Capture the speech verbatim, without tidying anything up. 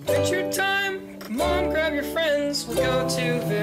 Adventure time! Come on, grab your friends. We'll go to